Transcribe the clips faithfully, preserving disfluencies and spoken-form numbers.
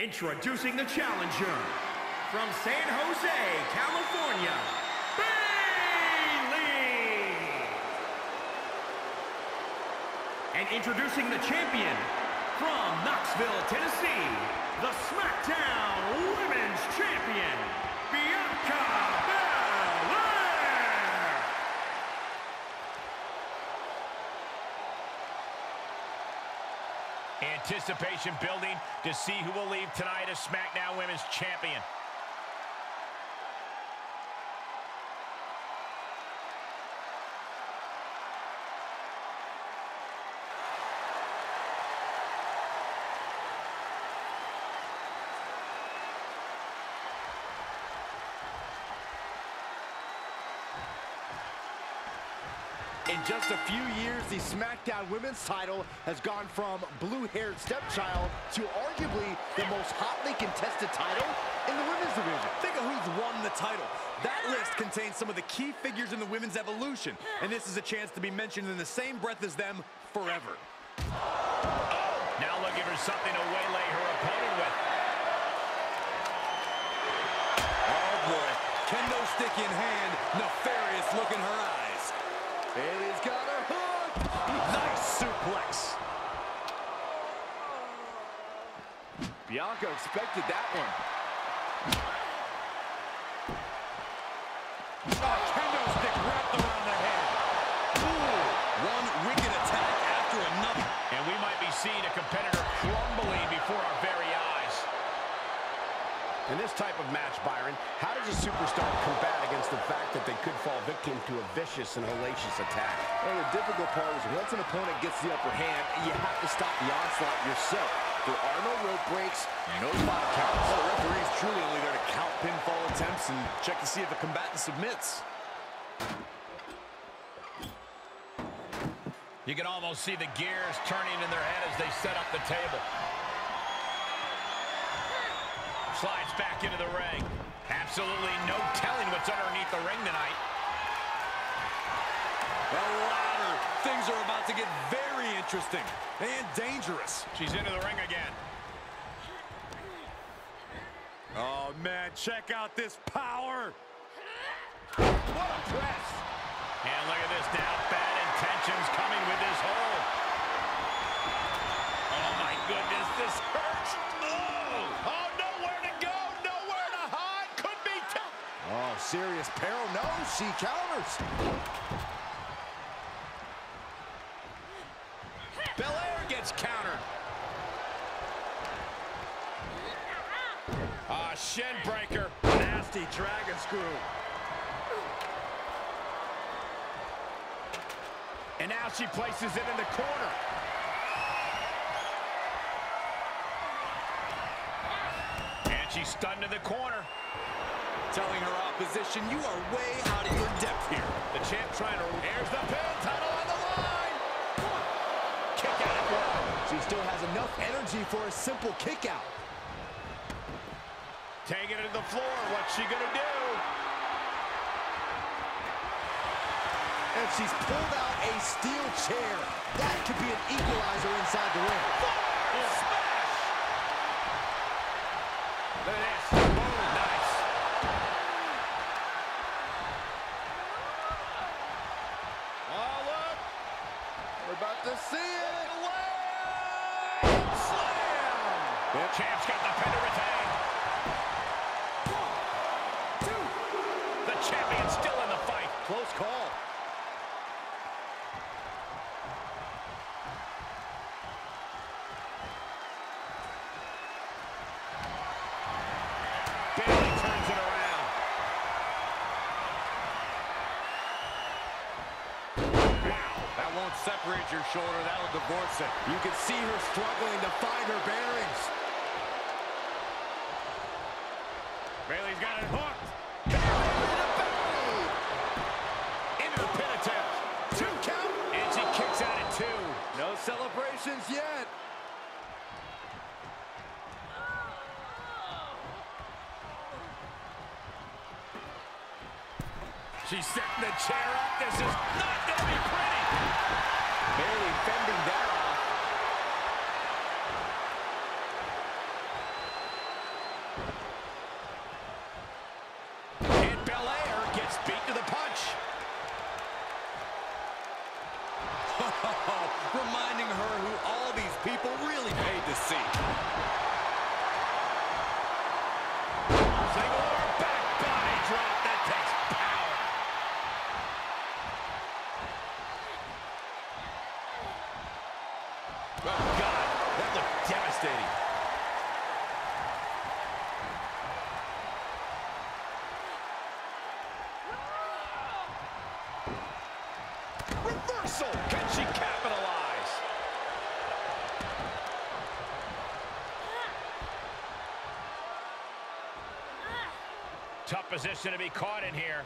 Introducing the challenger from San Jose, California, Bayley! And introducing the champion from Knoxville, Tennessee, the SmackDown Women's Champion, Bianca Belair! Anticipation building to see who will leave tonight as SmackDown Women's Champion. In just a few years, the SmackDown Women's title has gone from blue-haired stepchild to arguably the most hotly contested title in the women's division. Think of who's won the title. That list contains some of the key figures in the women's evolution, and this is a chance to be mentioned in the same breath as them forever. Now looking for something to waylay her opponent with. Oh boy, kendo stick in hand, nefarious look in her eyes. Bayley's got her hook. Nice suplex. Bianca expected that one. Oh, kendo stick wrapped around the head. Ooh, one wicked attack after another. And we might be seeing a competitor crumbling before our very eyes. In this type of match, Byron, how does a superstar combat against the fact that they could fall victim to a vicious and hellacious attack? Well, the difficult part is once an opponent gets the upper hand, you have to stop the onslaught yourself. There are no rope breaks, no five counts. Well, the referee is truly only there to count pinfall attempts and check to see if the combatant submits. You can almost see the gears turning in their head as they set up the table. Slides back into the ring. Absolutely no telling what's underneath the ring tonight. The ladder. Things are about to get very interesting and dangerous. She's into the ring again. Oh, man, check out this power. What a press. And look at this now. Bad intentions coming with this hold. Oh, my goodness. This hurts. Oh, oh nowhere to go. Nowhere to hide. Could be tough. Oh, serious peril. No, she counters. Belair gets countered. Ah, shin breaker. Nasty dragon screw. And now she places it in the corner. And she's stunned in the corner. Telling her opposition, you are way out of your depth here. The champ trying to... Here's the pin, title on the line. Kick out at one. She still has enough energy for a simple kick out. Taking it to the floor. What's she gonna do? And she's pulled out a steel chair. That could be an equalizer inside the ring. Oh, smash! Look at this. Boom, nice. Oh, look. We're about to see it. Slam! The champ's got the pin to retain. One, two. The champion's still in the fight. Close call. Bayley turns it around. Wow. That won't separate your shoulder. That'll divorce it. You can see her struggling to find her bearings. Bayley's got it hooked. Bayley! Into the pin attempt. Two count. And she kicks out at two. No celebrations yet. She's setting the chair up. This is not going to be pretty. Bayley fending that off. Belair gets beat to the punch. Reminding her who all these people really paid to see. Single arm back body drop. That takes power. Oh, God. That looked devastating. Reversal. Can she capitalize? Tough position to be caught in here.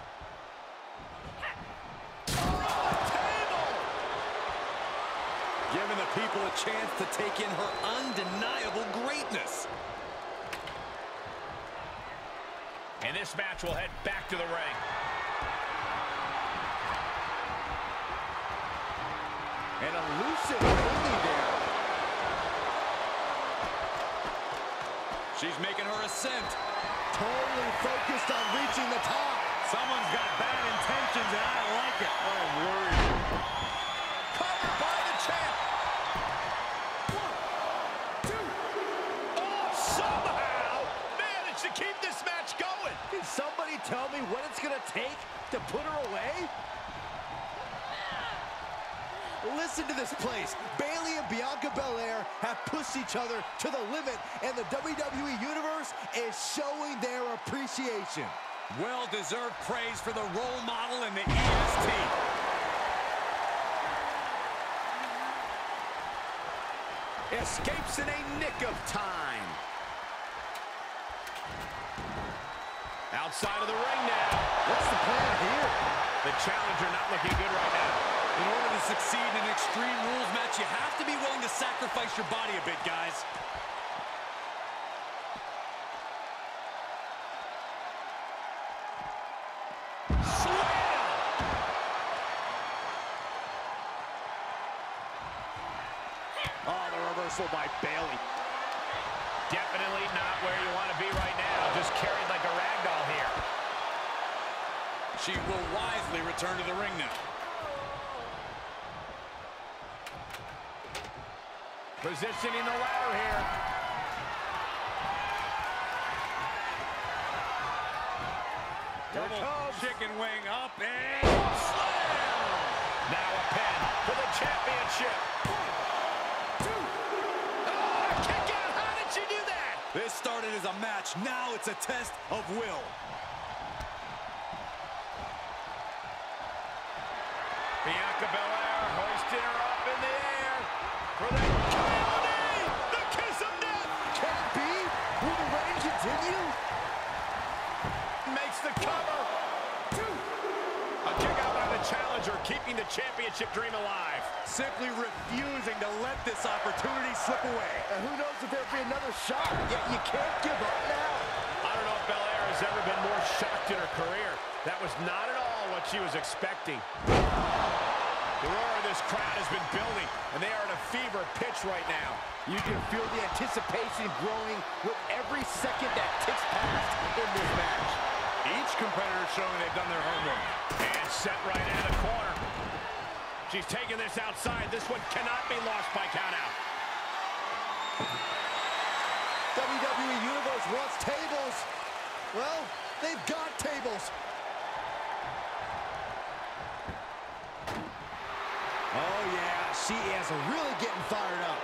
Giving the people a chance to take in her undeniable greatness. And this match will head back to the ring. An elusive Bayley there. She's making her ascent. Totally focused on reaching the top. Someone's got bad intentions, and I don't like it. I'm worried. Covered by the champ. One, two. Oh, somehow managed to keep this match going. Can somebody tell me what it's going to take to put her away? Listen to this place. Bayley and Bianca Belair have pushed each other to the limit, and the W W E Universe is showing their appreciation. Well-deserved praise for the role model in the E S T. Escapes in a nick of time. Outside of the ring now. What's the plan here? The challenger not looking good right now. In order to succeed in an Extreme Rules match, you have to be willing to sacrifice your body a bit, guys. Slam! Oh, the reversal by Bayley. Definitely not where you want to be right now. Just carried like a ragdoll here. She will wisely return to the ring now. Positioning the ladder here. Double chicken wing up and slam! Now a pin for the championship. One, two. Oh, kick out. How did she do that? This started as a match. Now it's a test of will. Bianca Belair hoisting her up in the air for the K O D, the kiss of death. Can it be? Will the reign continue? Makes the cover. Two. A kick out by the challenger, keeping the championship dream alive. Simply refusing to let this opportunity slip away. And who knows if there'll be another shot, yet you can't give up now. I don't know if Belair has ever been more shocked in her career. That was not at all what she was expecting. The roar of this crowd has been building, and they are at a fever pitch right now. You can feel the anticipation growing with every second that ticks past in this match. Each competitor showing they've done their homework. And set right into the corner. She's taking this outside. This one cannot be lost by countout. W W E Universe wants tables. Well, they've got tables. Oh, yeah, she is really getting fired up.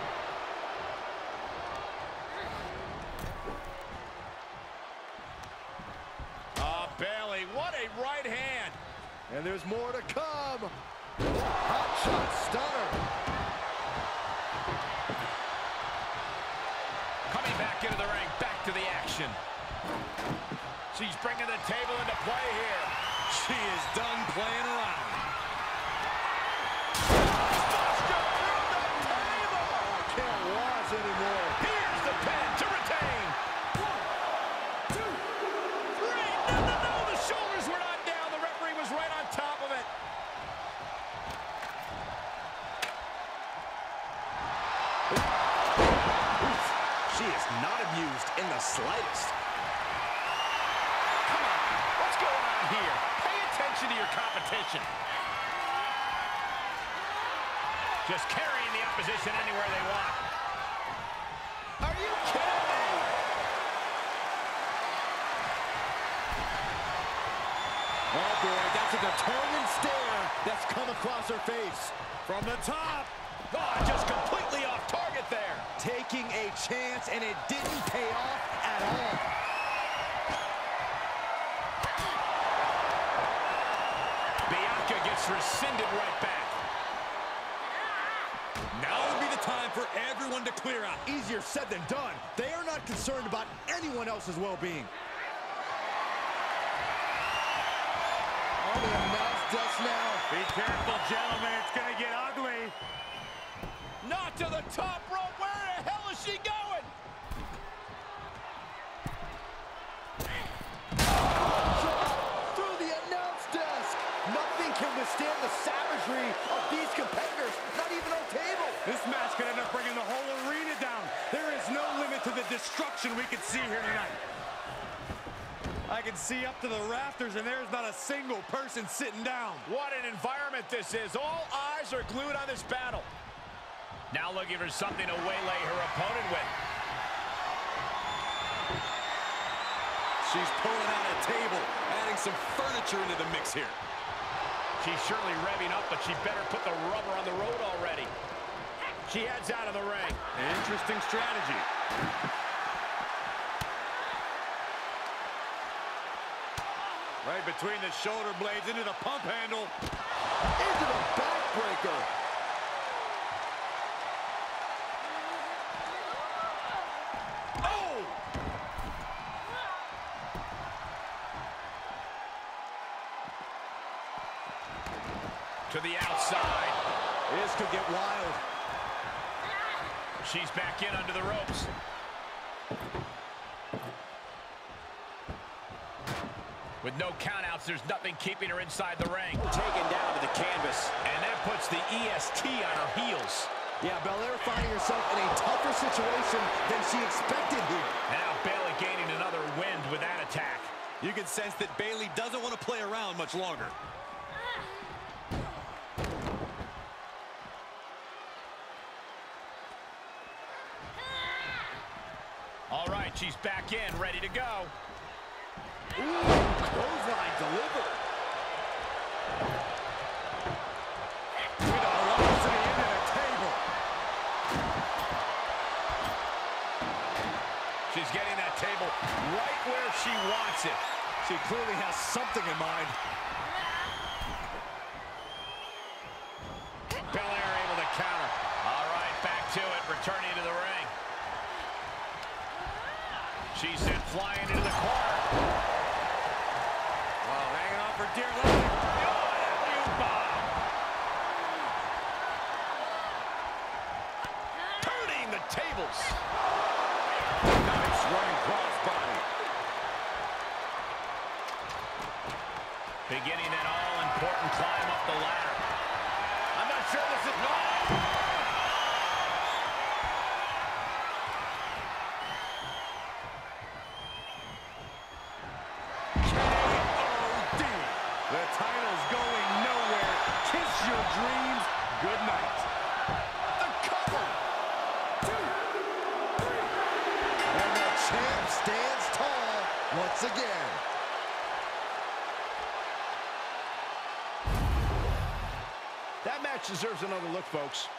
Uh, Bayley, what a right hand. And there's more to come. Hot shot stunner. Coming back into the ring, back to the action. She's bringing the table into play here. She is done playing around. Buster through the table. Can't watch anymore. Here's the pin to retain. One, two, three. No, no, no. The shoulders were not down. The referee was right on top of it. She is not amused in the slightest. Come on. to your competition. Just carrying the opposition anywhere they want. Are you kidding me? Oh boy, that's a determined stare that's come across her face. From the top. Oh, just completely off target there. Taking a chance, and it didn't pay off at all. Bianca gets rescinded right back. Now would be the time for everyone to clear out. Easier said than done. They are not concerned about anyone else's well-being. On the announce desk now. Be careful, gentlemen. It's going to get ugly. Not to the top rope. Where the hell is she going? Through the announce desk. Nothing can withstand the savagery of these competitors. Not even on table. This match could end up bringing the whole arena down. There is no limit to the destruction we can see here tonight. I can see up to the rafters, and there's not a single person sitting down. What an environment this is. All eyes are glued on this battle. Now looking for something to waylay her opponent with. She's pulling out a table, adding some furniture into the mix here. She's surely revving up, but she better put the rubber on the road already. She heads out of the ring. Interesting strategy. Right between the shoulder blades into the pump handle. Into the backbreaker. Oh! To the outside. This could get wild. She's back in under the ropes. With no countouts, there's nothing keeping her inside the ring. Taken down to the canvas. And that puts the E S T on her heels. Yeah, Belair finding herself in a tougher situation than she expected here. Now Bayley gaining another wind with that attack. You can sense that Bayley doesn't want to play around much longer. All right, she's back in, ready to go. Ooh, clothesline delivered. With a velocity into the table. She's getting that table right where she wants it. She clearly has something in mind. Belair able to counter. All right, back to it, returning to the ring. She's sent flying into the corner. Well, hanging on for dear life. Turning the tables. Nice running crossbody. Beginning that all-important climb up the ladder. I'm not sure this is... No! The title's going nowhere. Kiss your dreams. Good night. The cover. Two, three. And the champ stands tall once again. That match deserves another look, folks.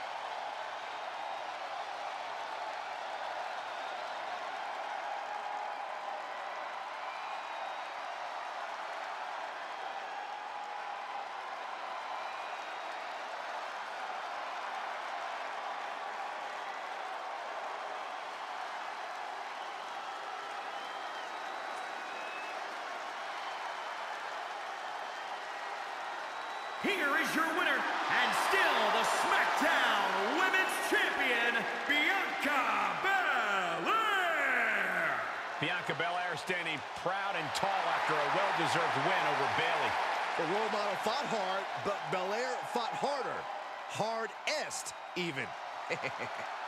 Here is your winner, and still the SmackDown Women's Champion, Bianca Belair! Bianca Belair standing proud and tall after a well-deserved win over Bayley. The role model fought hard, but Belair fought harder. Hard-est, even.